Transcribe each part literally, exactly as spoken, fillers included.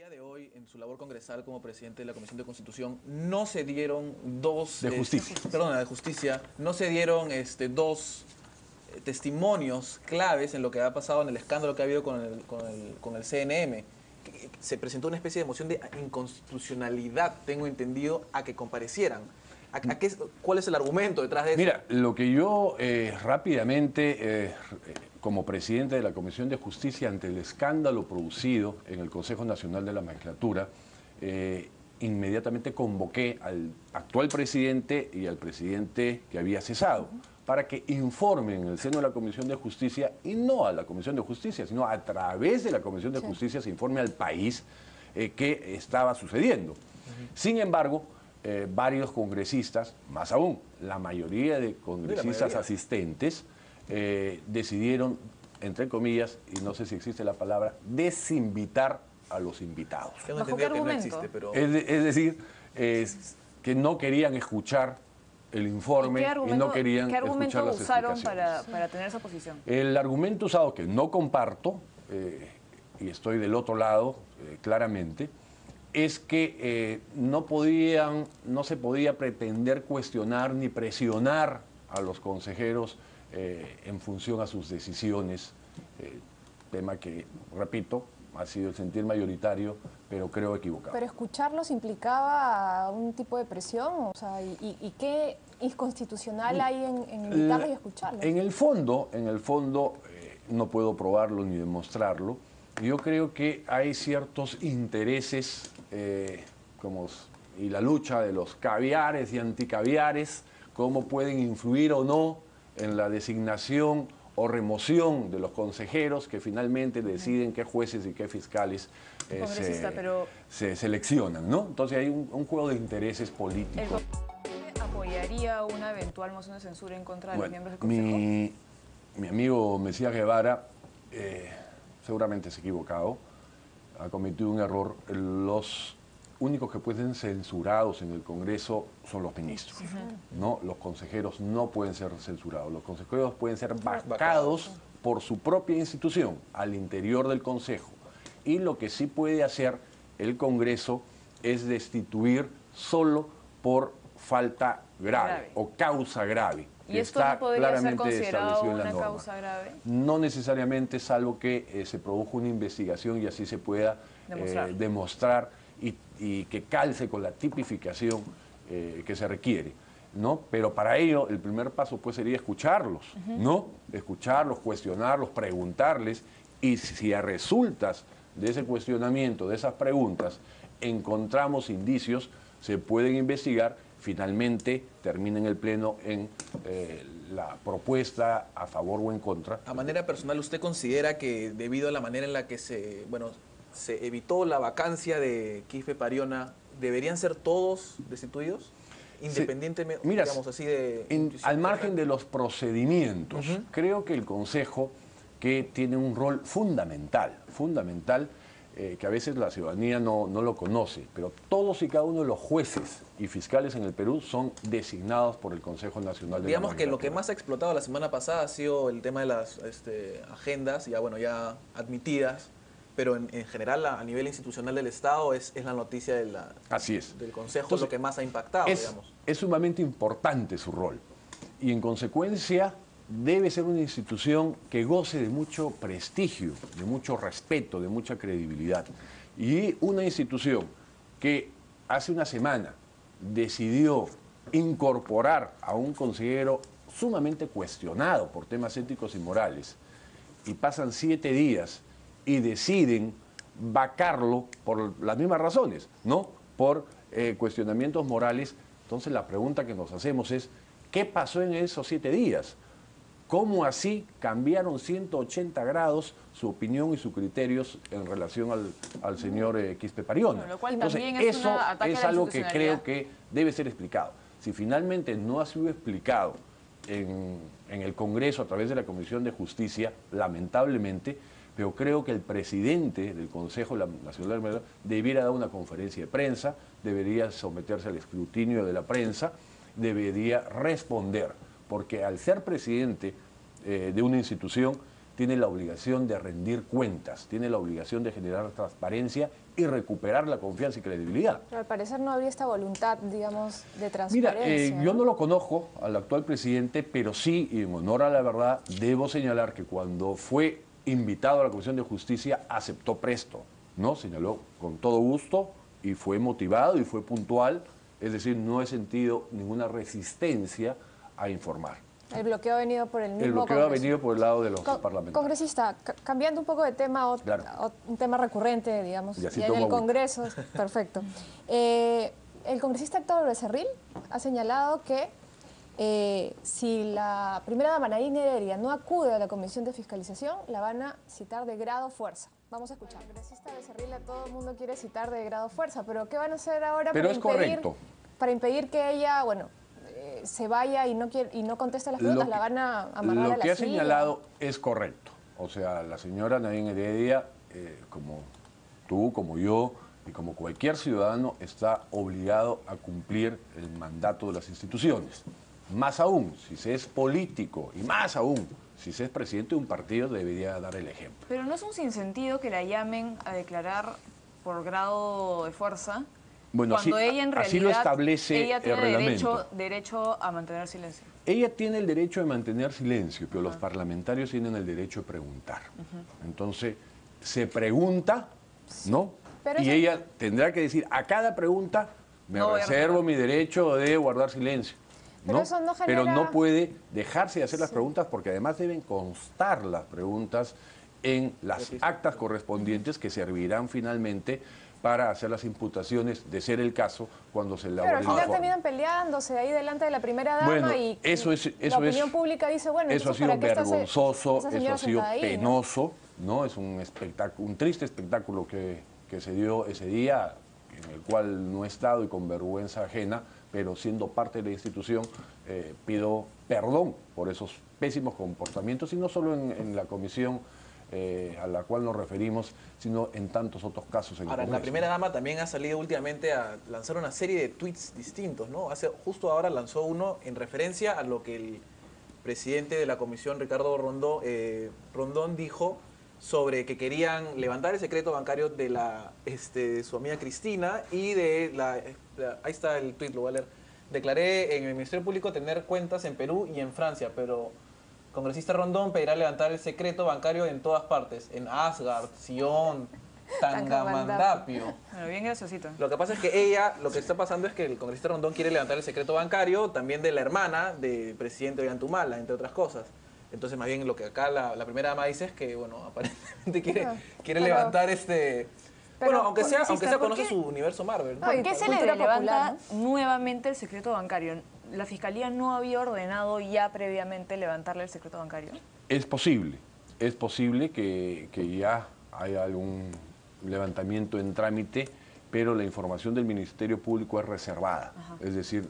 día de hoy, en su labor congresal como presidente de la Comisión de Constitución, no se dieron dos... De justicia. Eh, perdón, de justicia. No se dieron este, dos eh, testimonios claves en lo que ha pasado en el escándalo que ha habido con el, con el, con el C N M. Se presentó una especie de moción de inconstitucionalidad, tengo entendido, a que comparecieran. ¿A, a qué, ¿Cuál es el argumento detrás de eso? Mira, lo que yo eh, rápidamente, eh, como presidente de la Comisión de Justicia, ante el escándalo producido en el Consejo Nacional de la Magistratura, eh, inmediatamente convoqué al actual presidente y al presidente que había cesado, para que informen en el seno de la Comisión de Justicia, y no a la Comisión de Justicia, sino a través de la Comisión de Justicia se informe al país eh, qué estaba sucediendo. Uh-huh. Sin embargo, Eh, varios congresistas, más aún, la mayoría de congresistas mayoría. asistentes, eh, decidieron, entre comillas, y no sé si existe la palabra, desinvitar a los invitados. Tengo entendido que no existe, pero... Es, de, es decir, eh, que no querían escuchar el informe y, y no querían ¿qué escuchar las usaron explicaciones. para, para tener esa posición? El argumento usado, que no comparto, eh, y estoy del otro lado, eh, claramente, es que eh, no podían, no se podía pretender cuestionar ni presionar a los consejeros eh, en función a sus decisiones, eh, tema que, repito, ha sido el sentir mayoritario, pero creo equivocado. Pero escucharlos implicaba un tipo de presión, o sea, ¿y, y qué inconstitucional hay en, en invitarlos y escucharlos? En el fondo, en el fondo, eh, no puedo probarlo ni demostrarlo. Yo creo que hay ciertos intereses, eh, como, y la lucha de los caviares y anticaviares, cómo pueden influir o no en la designación o remoción de los consejeros que finalmente deciden qué jueces y qué fiscales eh, se, pero... se seleccionan, ¿no? Entonces hay un, un juego de intereses políticos. ¿El apoyaría una eventual moción de censura en contra de bueno, los miembros del Consejo? Mi, mi amigo Mesías Guevara eh, seguramente se ha equivocado, ha cometido un error. Los únicos que pueden ser censurados en el Congreso son los ministros, uh-huh. ¿no? Los consejeros no pueden ser censurados, los consejeros pueden ser vacados por su propia institución al interior del Consejo. Y lo que sí puede hacer el Congreso es destituir solo por falta grave, grave. o causa grave. ¿Y esto no podría ser considerado una causa grave? No necesariamente, salvo que eh, se produjo una investigación y así se pueda demostrar, eh, demostrar y, y que calce con la tipificación eh, que se requiere, ¿no? Pero para ello el primer paso pues sería escucharlos, uh-huh. ¿no? Escucharlos, cuestionarlos, preguntarles, y si a resultas de ese cuestionamiento, de esas preguntas, encontramos indicios, se pueden investigar. Finalmente termina en el Pleno en eh, la propuesta a favor o en contra. A manera personal, ¿usted considera que debido a la manera en la que se, bueno, se evitó la vacancia de Quispe Pariona, deberían ser todos destituidos? Independientemente, sí. Mira, digamos así, de... En, al margen de los procedimientos, uh-huh. creo que el Consejo, que tiene un rol fundamental, fundamental, Eh, que a veces la ciudadanía no, no lo conoce, pero todos y cada uno de los jueces y fiscales en el Perú son designados por el Consejo Nacional de Digamos la que lo que más ha explotado la semana pasada ha sido el tema de las este, agendas, ya bueno, ya admitidas, pero en, en general a, a nivel institucional del Estado es, es la noticia de la, Así es. del Consejo. Entonces, lo que más ha impactado, es, digamos. Es sumamente importante su rol y en consecuencia debe ser una institución que goce de mucho prestigio, de mucho respeto, de mucha credibilidad. Y una institución que hace una semana decidió incorporar a un consejero sumamente cuestionado por temas éticos y morales, y pasan siete días y deciden vacarlo por las mismas razones, ¿no? Por eh, cuestionamientos morales. Entonces la pregunta que nos hacemos es, ¿qué pasó en esos siete días? ¿Cómo así cambiaron ciento ochenta grados su opinión y sus criterios en relación al, al señor eh, Quispe Pariona? Bueno, lo cual Entonces, también es eso es algo que creo que debe ser explicado. Si finalmente no ha sido explicado en, en el Congreso a través de la Comisión de Justicia, lamentablemente, pero creo que el presidente del Consejo Nacional de la debiera dar una conferencia de prensa, debería someterse al escrutinio de la prensa, debería responder. Porque al ser presidente eh, de una institución tiene la obligación de rendir cuentas, tiene la obligación de generar transparencia y recuperar la confianza y credibilidad. Pero al parecer no había esta voluntad, digamos, de Mira, transparencia. eh, ¿no? yo no lo conozco al actual presidente, pero sí, y en honor a la verdad, debo señalar que cuando fue invitado a la Comisión de Justicia, aceptó presto, ¿no? Señaló con todo gusto y fue motivado y fue puntual, es decir, no he sentido ninguna resistencia a informar. El bloqueo ha venido por el mismo El bloqueo Congreso. ha venido por el lado de los Con- parlamentarios. Congresista, ca- cambiando un poco de tema, ot- Claro. ot- un tema recurrente, digamos, Y así ya en tomo el agüita. Congreso, perfecto. Eh, el congresista Héctor Becerril ha señalado que eh, si la primera dama Nadine Heredia no acude a la Comisión de Fiscalización, la van a citar de grado fuerza. Vamos a escuchar. El congresista Becerril a todo el mundo quiere citar de grado fuerza, pero ¿qué van a hacer ahora Pero para es impedir, correcto. para impedir que ella, bueno, eh, se vaya y no quiere, y no conteste las preguntas? Lo La que- van a amarrar Lo a la que ha silla. señalado es correcto. O sea, la señora Nadine Heredia, eh, como tú, como yo y como cualquier ciudadano, está obligado a cumplir el mandato de las instituciones. Más aún, si se es político, y más aún, si se es presidente de un partido, debería dar el ejemplo. Pero no es un sinsentido que la llamen a declarar por grado de fuerza Bueno, cuando así- ella en realidad así lo establece ella el tiene reglamento. derecho, derecho a mantener silencio. Ella tiene el derecho de mantener silencio, pero los parlamentarios tienen el derecho de preguntar. Entonces, se pregunta, ¿no? Pero y eso- ella tendrá que decir, a cada pregunta me No voy a reservo responder. mi derecho de guardar silencio. Pero ¿no? eso no Pero genera- no puede dejarse de hacer las preguntas porque además deben constar las preguntas en las actas correspondientes que servirán finalmente para hacer las imputaciones, de ser el caso, cuando se elabore Pero al el final informe. terminan peleándose ahí delante de la primera dama Bueno, y eso es, y eso la es- opinión pública dice, bueno, eso ha entonces, sido ¿para qué está se- vergonzoso, esa eso señora ha sido sentada ahí, no? penoso, ¿no? Es un espectáculo, un triste espectáculo que, que se dio ese día, en el cual no he estado y con vergüenza ajena, pero siendo parte de la institución, eh, pido perdón por esos pésimos comportamientos, y no solo en, en la comisión eh, a la cual nos referimos, sino en tantos otros casos en el Ahora, la Congreso. primera dama también ha salido últimamente a lanzar una serie de tweets distintos, ¿no? Hace, justo ahora lanzó uno en referencia a lo que el presidente de la comisión, Ricardo Rondón, eh, Rondón, dijo sobre que querían levantar el secreto bancario de la este, de su amiga Cristina y de la, la- ahí está el tweet, lo voy a leer. Declaré en el Ministerio Público tener cuentas en Perú y en Francia, pero congresista Rondón pedirá levantar el secreto bancario en todas partes, en Asgard, Sion, Tangamandapio. Bueno, bien graciosito. Lo que pasa es que ella, lo que está pasando es que el congresista Rondón quiere levantar el secreto bancario también de la hermana del presidente Ollantumala, entre otras cosas. Entonces, más bien lo que acá la, la primera dama dice es que, bueno, aparentemente quiere, Ah, quiere pero- levantar este... pero, bueno, aunque sea, congresista, aunque sea ¿por conoce qué? su universo Marvel, ¿no? Ay, ¿Por qué se le cultura levanta popular, nuevamente el secreto bancario? ¿La Fiscalía no había ordenado ya previamente levantarle el secreto bancario? Es posible, es posible que, que ya haya algún levantamiento en trámite, pero la información del Ministerio Público es reservada. Ajá. Es decir,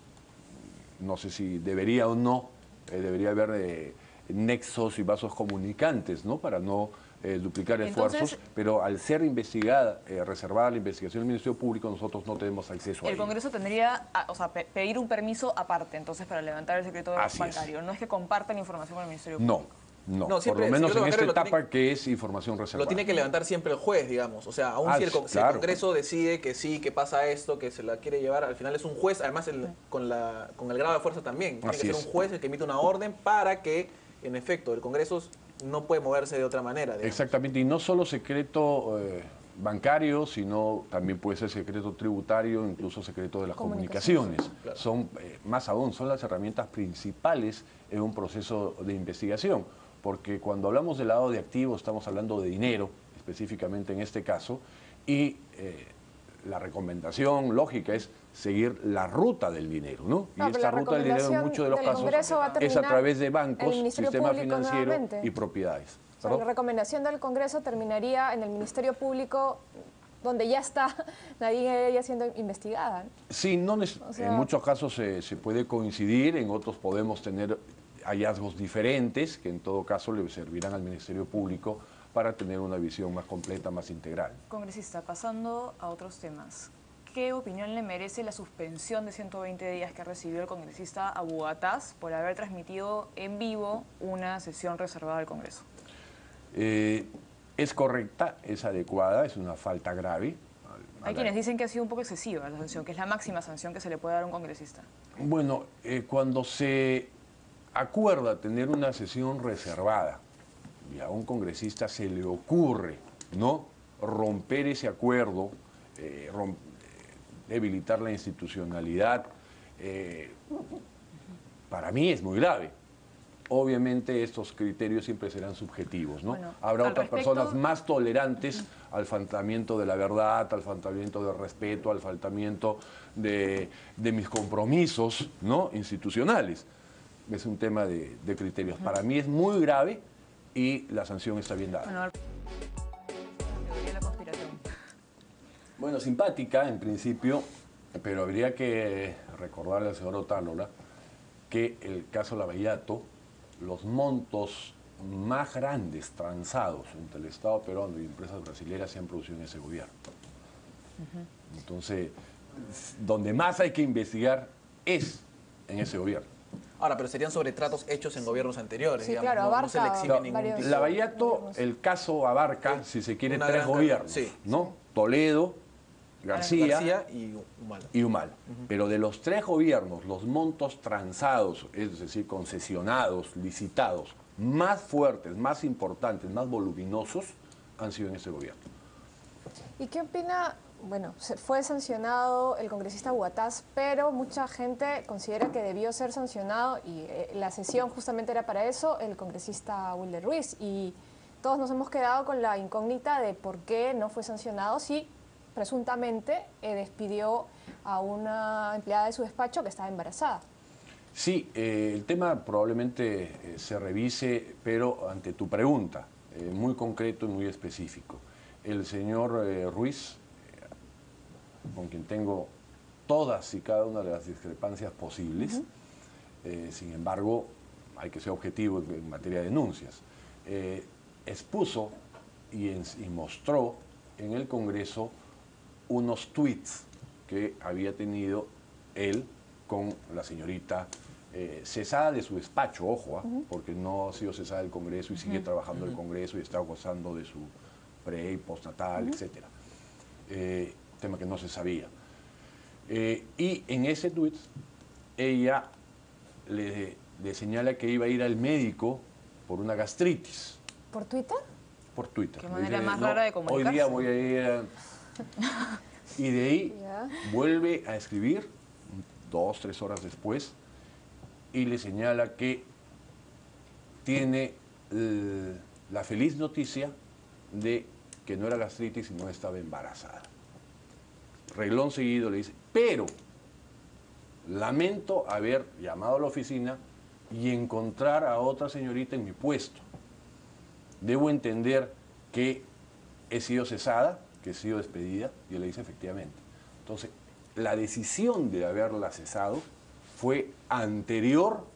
no sé si debería o no, eh, debería haber eh, nexos y vasos comunicantes, ¿no? Para no eh, duplicar Entonces- esfuerzos, pero al ser investigada, eh, reservada la investigación del Ministerio Público, nosotros no tenemos acceso a El ello. Congreso tendría, a- o sea, pe- pedir un permiso aparte, entonces, para levantar el secreto Así es. bancario. No es que compartan información con el Ministerio No, Público. no, No, siempre por lo el menos en secreto esta bancario lo etapa tiene- que es información reservada. Lo tiene que levantar siempre el juez, digamos. O sea, aún Ah, si, el, con- si el claro. Congreso decide que sí, que pasa esto, que se la quiere llevar, al final es un juez, además el- con, la, con el grado de fuerza también. Tiene Así que ser es. un juez el que emite una orden para que, en efecto, el Congreso no puede moverse de otra manera. digamos. Exactamente, y no solo secreto eh, bancario, sino también puede ser secreto tributario, incluso secreto de las Comunicaciones. comunicaciones. Claro. Son, eh, más aún, son las herramientas principales en un proceso de investigación, porque cuando hablamos del lado de activos estamos hablando de dinero, específicamente en este caso, y eh, la recomendación lógica es seguir la ruta del dinero, ¿no? No, y pero esta la ruta del dinero en recomendación muchos de los del casos Congreso va a es a terminar través de el bancos, Ministerio sistema Público financiero nuevamente. y propiedades. O sea, ¿Perdón? la recomendación del Congreso terminaría en el Ministerio Público, donde ya está Nadine Heredia siendo investigada, ¿no? Sí, no neces- O sea- en muchos casos se, se puede coincidir, en otros podemos tener hallazgos diferentes que en todo caso le servirán al Ministerio Público para tener una visión más completa, más integral. Congresista, pasando a otros temas. ¿Qué opinión le merece la suspensión de ciento veinte días que recibió el congresista Abu Gataz por haber transmitido en vivo una sesión reservada del Congreso? Eh, es correcta, es adecuada, es una falta grave. A Hay la- quienes dicen que ha sido un poco excesiva la sanción, que es la máxima sanción que se le puede dar a un congresista. Bueno, eh, cuando se acuerda tener una sesión reservada y a un congresista se le ocurre, ¿no?, romper ese acuerdo, eh, rom- eh, debilitar la institucionalidad, eh, para mí es muy grave. Obviamente estos criterios siempre serán subjetivos, ¿no? Bueno, Habrá al otras respecto- personas más tolerantes al faltamiento de la verdad, al faltamiento del respeto, al faltamiento de, de mis compromisos, ¿no?, institucionales. Es un tema de, de criterios. Para mí es muy grave y la sanción está bien dada. Bueno, a ver, la teoría de la conspiración. Bueno, simpática en principio, pero habría que recordarle al señor Otálola que el caso Lavallato, los montos más grandes transados entre el Estado peruano y empresas brasileñas se han producido en ese gobierno. Entonces, donde más hay que investigar es en ese gobierno. Ahora, pero serían sobre tratos hechos en gobiernos anteriores, Sí, digamos. claro, no, no se le abarca exime ningún varios- tipo. Lavallato, el caso abarca, si se quiere, Una tres gran ca- gobiernos, sí. ¿no? Toledo, García, García y Humala. y Humala. Pero de los tres gobiernos, los montos transados, es decir, concesionados, licitados, más fuertes, más importantes, más voluminosos, han sido en ese gobierno. ¿Y qué opina? Bueno, se- fue sancionado el congresista Huataz, pero mucha gente considera que debió ser sancionado, y eh, la sesión justamente era para eso, el congresista Wilder Ruiz. Y todos nos hemos quedado con la incógnita de por qué no fue sancionado si presuntamente eh, despidió a una empleada de su despacho que estaba embarazada. Sí, eh, el tema probablemente eh, se revise, pero ante tu pregunta, eh, muy concreto y muy específico. El señor eh, Ruiz, eh, con quien tengo todas y cada una de las discrepancias posibles, eh, sin embargo, hay que ser objetivo en, en materia de denuncias, eh, expuso y, en- y mostró en el Congreso unos tweets que había tenido él con la señorita eh, cesada de su despacho, ojo, ¿ah? Porque no ha sido cesada del Congreso y sigue trabajando en el Congreso y está gozando de su pre y postnatal, etcétera. Eh, tema que no se sabía. Eh, y en ese tweet ella le, le señala que iba a ir al médico por una gastritis. ¿Por Twitter? Por Twitter. Qué Le manera dice, más "No, rara de hoy comunicarse". día voy a ir a-". Y de ahí Ya. vuelve a escribir, dos, tres horas después, y le señala que tiene eh, la feliz noticia de que no era gastritis y no estaba embarazada. Reglón seguido le dice, pero lamento haber llamado a la oficina y encontrar a otra señorita en mi puesto. Debo entender que he sido cesada, que he sido despedida, y él le dice efectivamente. Entonces, la decisión de haberla cesado fue anterior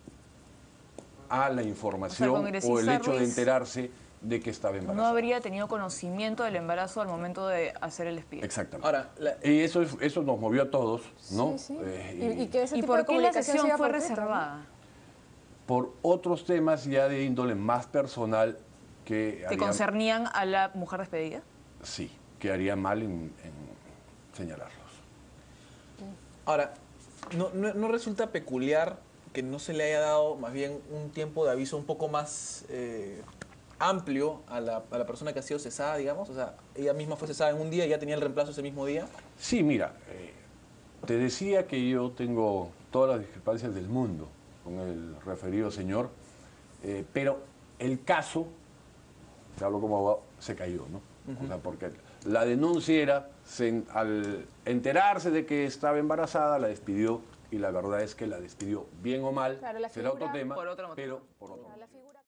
a la información o, el congresista hecho de Ruiz enterarse de que estaba No embarazada. habría tenido conocimiento del embarazo al momento de hacer el despido. Exactamente. Ahora, la- Y eso, es- eso nos movió a todos, ¿no? Sí, sí. Eh, y, y que ese ¿Y tipo por de qué la comunicación sesión siga fue por Twitter, ¿no? reservada? por otros temas ya de índole más personal que ¿Que harían- concernían a la mujer despedida? sí, que haría mal en, en señalarlos. ahora no, no- no resulta peculiar que no se le haya dado más bien un tiempo de aviso un poco más eh, amplio a la, a la persona que ha sido cesada, digamos. O sea, ella misma fue cesada en un día y ya tenía el reemplazo ese mismo día. Sí, mira, eh, te decía que yo tengo todas las discrepancias del mundo con el referido señor, eh, pero el caso, te hablo como abogado, se cayó, ¿no? O sea, porque la denuncia era, se- al enterarse de que estaba embarazada, la despidió, y la verdad es que la despidió bien o mal, Claro, la será otro figura- tema, Por otro motivo. pero por otro La motivo. figura-